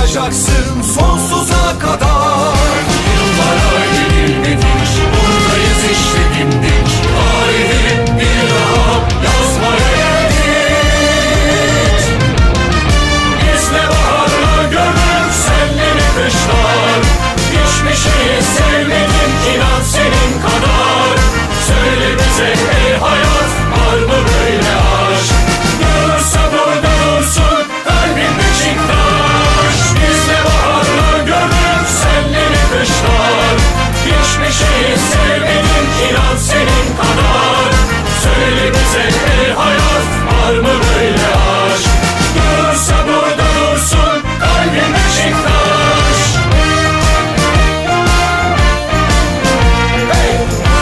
olmayacaksın sonsuza kadar. Yıllara yenilmedik, buradayız işte dimdik. Tarihi bir daha yazmaya geldik. Bizle baharla gönül, senle kışlar. Hiçbir şeyi sevmedim inan senin kadar. Söyle bize ey hayat, var mı böyle aşk? Durursa burada dursun kalbin Beşiktaş. Bizle baharla gönül, senle kışlar. Hiçbir şeyi sevmedim inan senin kadar. Söyle bize ey hayat, var mı böyle aşk? Durursa burada dursun kalbin Beşiktaş. Hey!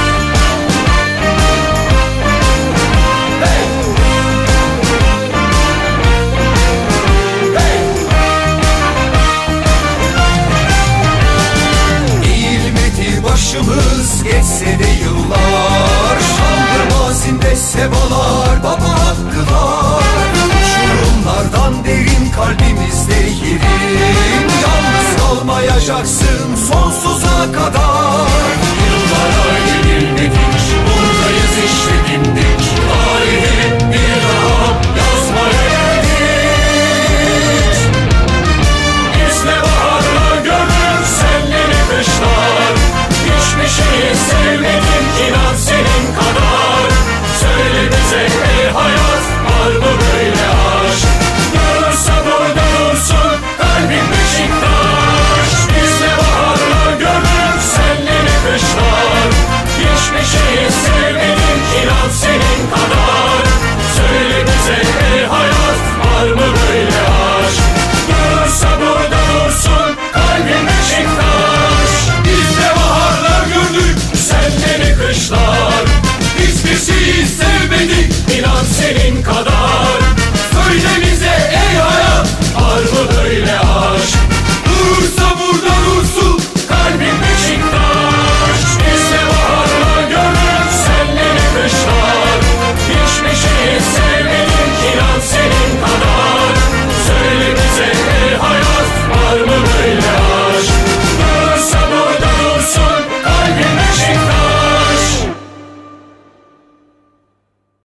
Hey! Hey! Eğilmedi başımız, geçse de yıllar. Şanlı mazinde sebalar, baba hakkılar. Uçurumlardan derin kalbimizde yerin. Yalnız kalmayacaksın sonsuza kadar. Yıllara yenilmedik, buradayız işte